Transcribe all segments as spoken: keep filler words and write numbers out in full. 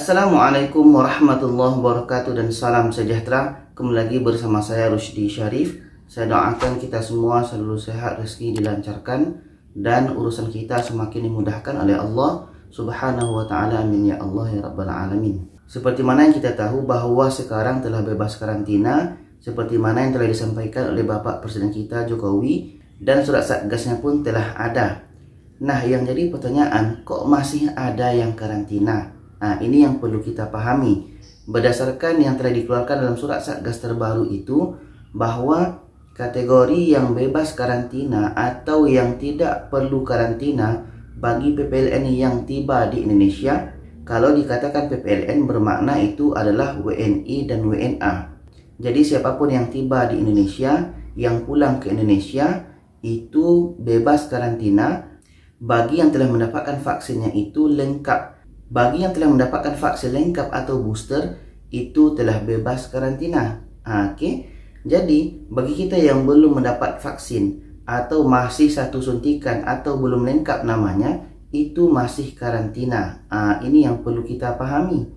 Assalamualaikum warahmatullahi wabarakatuh dan salam sejahtera. Kembali lagi bersama saya Rusdi Syarif. Saya doakan kita semua selalu sehat, rezeki dilancarkan, dan urusan kita semakin dimudahkan oleh Allah Subhanahu wa ta'ala. Amin ya Allah ya Rabbal Alamin. Seperti mana yang kita tahu bahwa sekarang telah bebas karantina, seperti mana yang telah disampaikan oleh Bapak Presiden kita Jokowi, dan surat satgasnya pun telah ada. Nah, yang jadi pertanyaan, kok masih ada yang karantina? Nah, ini yang perlu kita pahami. Berdasarkan yang telah dikeluarkan dalam surat satgas terbaru itu, bahwa kategori yang bebas karantina atau yang tidak perlu karantina bagi P P L N yang tiba di Indonesia, kalau dikatakan P P L N bermakna itu adalah W N I dan W N A. Jadi siapapun yang tiba di Indonesia, yang pulang ke Indonesia, itu bebas karantina. Bagi yang telah mendapatkan vaksinnya itu lengkap. Bagi yang telah mendapatkan vaksin lengkap atau booster, itu telah bebas karantina. Oke, okay? Jadi bagi kita yang belum mendapat vaksin atau masih satu suntikan atau belum lengkap namanya, itu masih karantina. Nah, ini yang perlu kita pahami.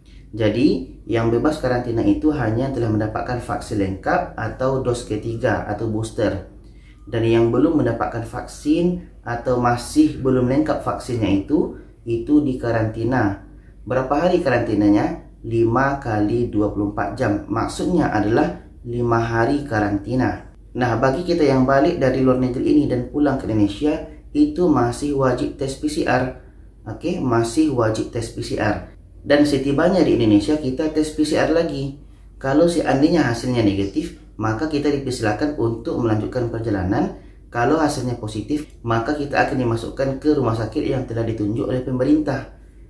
Jadi yang bebas karantina itu hanya telah mendapatkan vaksin lengkap atau dos ketiga atau booster. Dan yang belum mendapatkan vaksin atau masih belum lengkap vaksinnya itu itu di karantina. Berapa hari karantinanya? lima kali dua puluh empat jam. Maksudnya adalah lima hari karantina. Nah, bagi kita yang balik dari luar negeri ini dan pulang ke Indonesia, itu masih wajib tes P C R. Oke, masih wajib tes P C R. Dan setibanya di Indonesia kita tes P C R lagi. Kalau seandainya hasilnya negatif, maka kita dipersilakan untuk melanjutkan perjalanan. Kalau hasilnya positif, maka kita akan dimasukkan ke rumah sakit yang telah ditunjuk oleh pemerintah.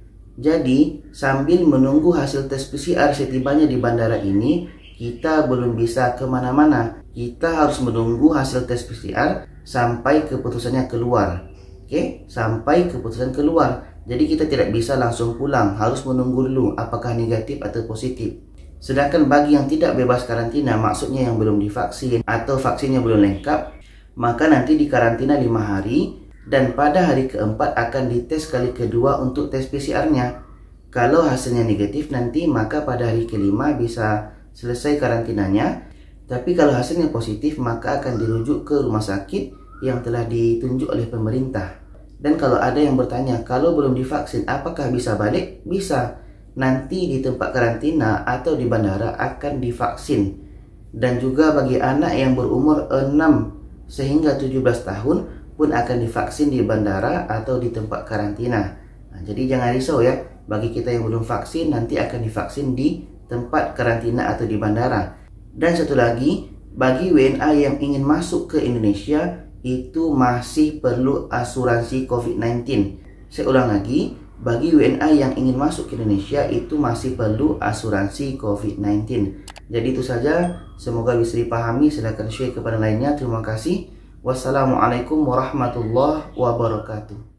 Jadi, sambil menunggu hasil tes P C R setibanya di bandara ini, kita belum bisa kemana-mana. Kita harus menunggu hasil tes P C R sampai keputusannya keluar. Oke, sampai keputusan keluar. Jadi kita tidak bisa langsung pulang, harus menunggu dulu apakah negatif atau positif. Sedangkan bagi yang tidak bebas karantina, maksudnya yang belum divaksin atau vaksinnya belum lengkap, maka nanti dikarantina lima hari, dan pada hari keempat akan dites kali kedua untuk tes P C R-nya. Kalau hasilnya negatif nanti, maka pada hari kelima bisa selesai karantinanya. Tapi kalau hasilnya positif, maka akan dirujuk ke rumah sakit yang telah ditunjuk oleh pemerintah. Dan kalau ada yang bertanya, kalau belum divaksin apakah bisa balik? Bisa. Nanti di tempat karantina atau di bandara akan divaksin. Dan juga bagi anak yang berumur enam sehingga tujuh belas tahun pun akan divaksin di bandara atau di tempat karantina. Nah, jadi jangan risau ya, bagi kita yang belum vaksin nanti akan divaksin di tempat karantina atau di bandara. Dan satu lagi, bagi W N A yang ingin masuk ke Indonesia itu masih perlu asuransi COVID sembilan belas. Saya ulang lagi, bagi W N A yang ingin masuk ke Indonesia itu masih perlu asuransi COVID sembilan belas. Jadi itu saja, semoga bisa dipahami. Silakan share kepada lainnya. Terima kasih. Wassalamualaikum warahmatullahi wabarakatuh.